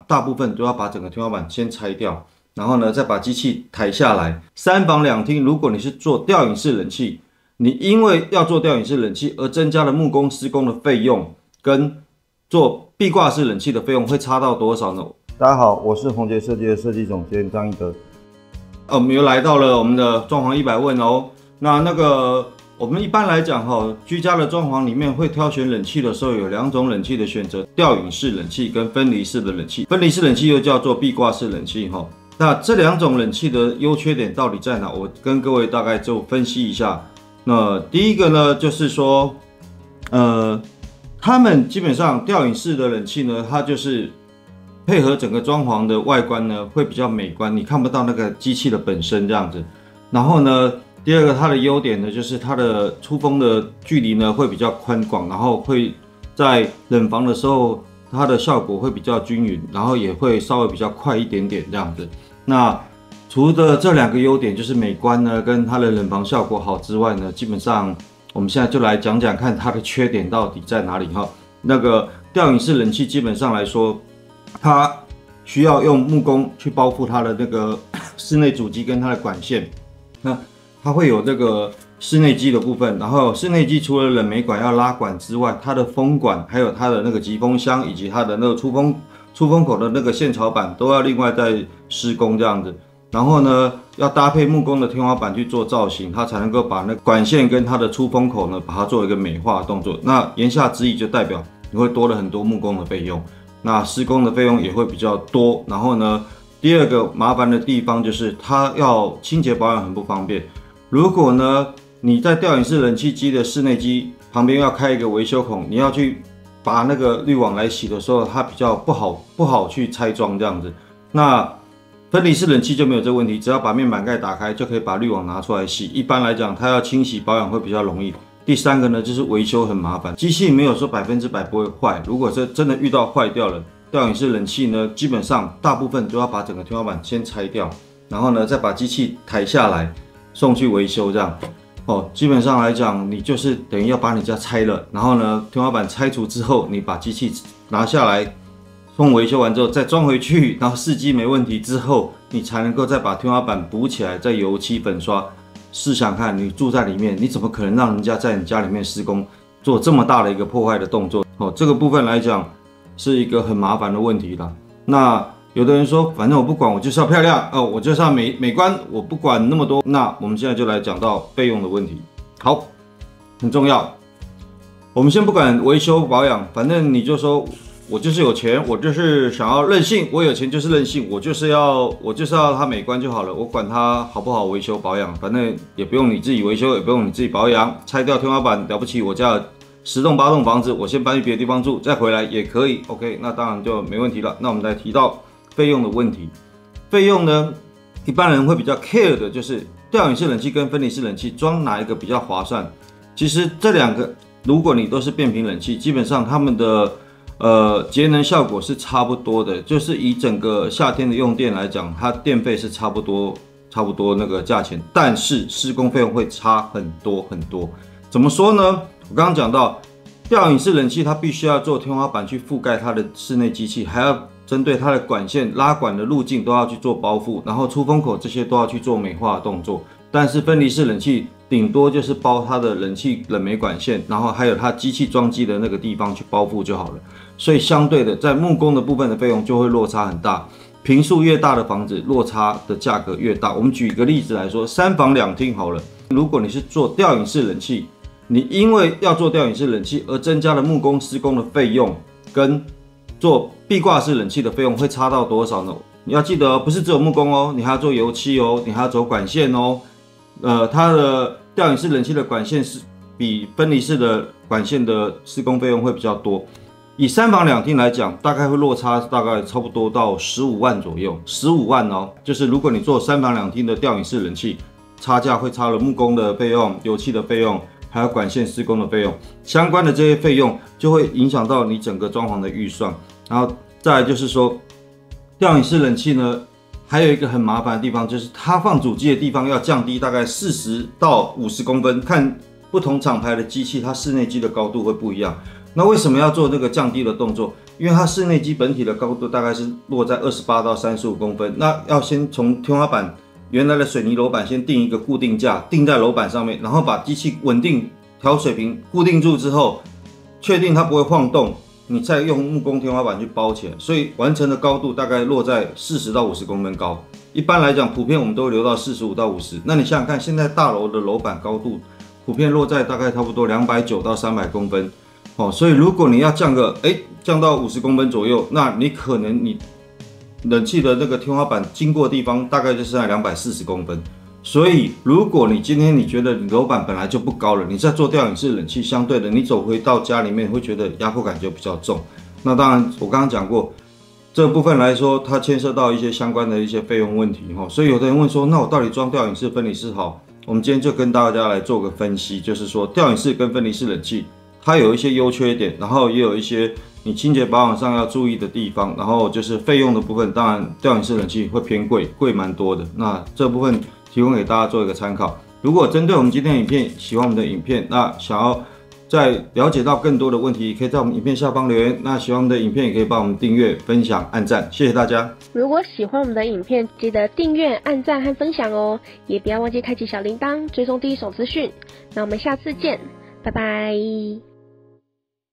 大部分都要把整个天花板先拆掉，然后呢再把机器抬下来。三房两厅，如果你是做吊顶式冷气，你因为要做吊顶式冷气而增加了木工施工的费用，跟做壁挂式冷气的费用会差到多少呢？大家好，我是宏杰设计的设计总监张一德。我们又来到了我们的装潢100问哦。我们一般来讲居家的装潢里面会挑选冷气的时候有2种冷气的选择：吊顶式冷气跟分离式的冷气。分离式冷气又叫做壁挂式冷气那这2种冷气的优缺点到底在哪？我跟各位大概就分析一下。那第一个呢，就是说，他们基本上吊顶式的冷气呢，它就是配合整个装潢的外观呢，会比较美观，你看不到那个机器的本身这样子。然后呢，第二个它的优点呢，就是它的出风的距离呢会比较宽广，然后会在冷房的时候，它的效果会比较均匀，然后也会稍微比较快一点点这样子。那除了这2个优点，就是美观呢跟它的冷房效果好之外呢，基本上我们现在就来讲讲看它的缺点到底在哪里那个吊顶式冷气基本上来说，它需要用木工去包覆它的那个室内主机跟它的管线。那它会有这个室内机的部分，然后室内机除了冷媒管要拉管之外，它的风管还有它的那个集风箱以及它的那个出风口的那个线槽板都要另外再施工这样子。然后呢，要搭配木工的天花板去做造型，它才能够把那管线跟它的出风口呢，把它做一个美化的动作。那言下之意就代表你会多了很多木工的费用，那施工的费用也会比较多。然后呢，第二个麻烦的地方就是它要清洁保养很不方便。如果呢你在吊顶式冷气机的室内机旁边要开一个维修孔，你要去把那个滤网来洗的时候，它比较不好去拆装这样子。那分离式冷气就没有这个问题，只要把面板盖打开就可以把滤网拿出来洗。一般来讲，它要清洗保养会比较容易。第三个呢，就是维修很麻烦，机器没有说100%不会坏。如果是真的遇到坏掉了，吊顶式冷气呢，基本上大部分都要把整个天花板先拆掉，然后呢再把机器抬下来送去维修这样。基本上来讲，你就是等于要把你家拆了，然后呢天花板拆除之后，你把机器拿下来。送维修完之后再装回去，然后试机没问题之后，你才能够再把天花板补起来，再油漆粉刷。试想看，你住在里面，你怎么可能让人家在你家里面施工做这么大的一个破坏的动作？这个部分来讲是一个很麻烦的问题啦。那有的人说，反正我不管，我就是要漂亮我就是要美观，我不管那么多。那我们现在就来讲到费用的问题。好，很重要。我们先不管维修保养，反正你就说。我就是有钱，我就是想要任性，我有钱就是任性，我就是要它美观就好了，我管它好不好维修保养，反正也不用你自己维修，也不用你自己保养，拆掉天花板了不起，我家有10栋8栋房子，我先搬去别的地方住，再回来也可以 ，OK， 那当然就没问题了。那我们来提到费用的问题，费用呢，一般人会比较 care 的就是吊顶式冷气跟分离式冷气装哪一个比较划算？其实这2个，如果你都是变频冷气，基本上它们的节能效果是差不多的，就是以整个夏天的用电来讲，它电费是差不多那个价钱，但是施工费用会差很多很多。怎么说呢？我刚刚讲到，吊顶式冷气它必须要做天花板去覆盖它的室内机器，还要针对它的管线拉管的路径都要去做包覆，然后出风口这些都要去做美化的动作。但是分离式冷气顶多就是包它的冷媒管线，然后还有它机器装机的那个地方去包覆就好了。所以相对的，在木工的部分的费用就会落差很大。坪数越大的房子，落差的价格越大。我们举一个例子来说，3房2厅好了。如果你是做吊顶式冷气，你因为要做吊顶式冷气而增加了木工施工的费用，跟做壁挂式冷气的费用会差到多少呢？你要记得不是只有木工哦，你还要做油漆哦，你还要走管线哦。它的吊顶式冷气的管线是比分离式的管线的施工费用会比较多。以3房2厅来讲，大概会落差大概差不多到15万左右，15万哦。就是如果你做3房2厅的吊顶式冷气，差价会差了木工的费用、油漆的费用，还有管线施工的费用，相关的这些费用就会影响到你整个装潢的预算。然后再来就是说，吊顶式冷气呢，还有一个很麻烦的地方，就是它放主机的地方要降低大概40到50公分，看不同厂牌的机器，它室内机的高度会不一样。那为什么要做这个降低的动作？ 因为它室内基本体的高度大概是落在28到35公分，那要先从天花板原来的水泥楼板先定一个固定架，定在楼板上面，然后把机器稳定调水平固定住之后，确定它不会晃动，你再用木工天花板去包起来，所以完成的高度大概落在40到50公分高。一般来讲，普遍我们都会留到45到50。那你想想看，现在大楼的楼板高度普遍落在大概差不多290到300公分。所以如果你要降到50公分左右，那你可能你冷气的那个天花板经过的地方大概就是在240公分。所以如果你今天你觉得你楼板本来就不高了，你在做吊顶式冷气，相对的你走回到家里面会觉得压迫感就比较重。那当然我刚刚讲过，这部分来说它牵涉到一些相关的一些费用问题。所以有的人问说，那我到底装吊顶式分离式好？我们今天就跟大家来做个分析，就是说吊顶式跟分离式冷气它有一些优缺点，然后也有一些你清洁保养上要注意的地方，然后就是费用的部分，当然吊顶式冷气会偏贵，贵蛮多的。那这部分提供给大家做一个参考。如果针对我们今天的影片喜欢我们的影片，那想要再了解到更多的问题，可以在我们影片下方留言。那喜欢我们的影片，也可以帮我们订阅、分享、按赞，谢谢大家。 如果喜欢我们的影片，记得订阅、按赞和分享哦，也不要忘记开启小铃铛，追踪第一手资讯。那我们下次见，拜拜。